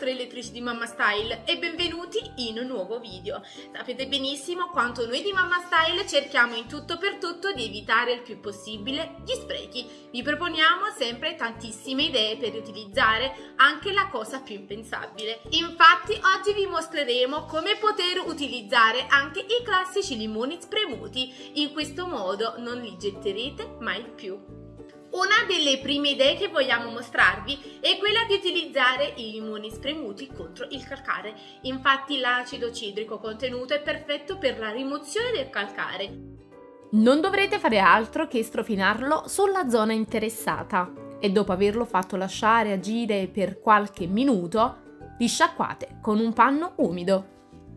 elettrici di Mamma Style e benvenuti in un nuovo video. Sapete benissimo quanto noi di Mamma Style cerchiamo in tutto per tutto di evitare il più possibile gli sprechi. Vi proponiamo sempre tantissime idee per riutilizzare anche la cosa più impensabile. Infatti oggi vi mostreremo come poter utilizzare anche i classici limoni spremuti. In questo modo non li getterete mai più. Una delle prime idee che vogliamo mostrarvi è quella di utilizzare i limoni spremuti contro il calcare. Infatti l'acido citrico contenuto è perfetto per la rimozione del calcare. Non dovrete fare altro che strofinarlo sulla zona interessata e dopo averlo fatto lasciare agire per qualche minuto, li sciacquate con un panno umido.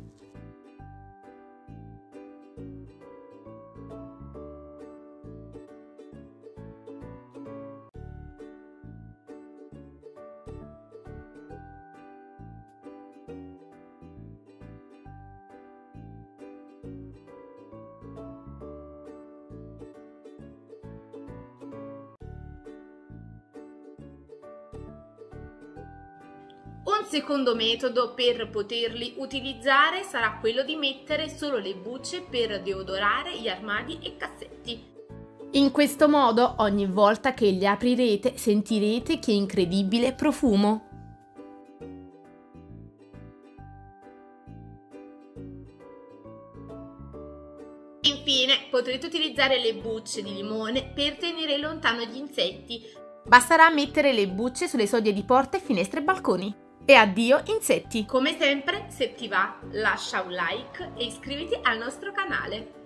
Un secondo metodo per poterli utilizzare sarà quello di mettere solo le bucce per deodorare gli armadi e cassetti. In questo modo ogni volta che li aprirete sentirete che incredibile profumo. Infine potrete utilizzare le bucce di limone per tenere lontano gli insetti. Basterà mettere le bucce sulle soglie di porte, finestre e balconi. E addio insetti! Come sempre, se ti va, lascia un like e iscriviti al nostro canale.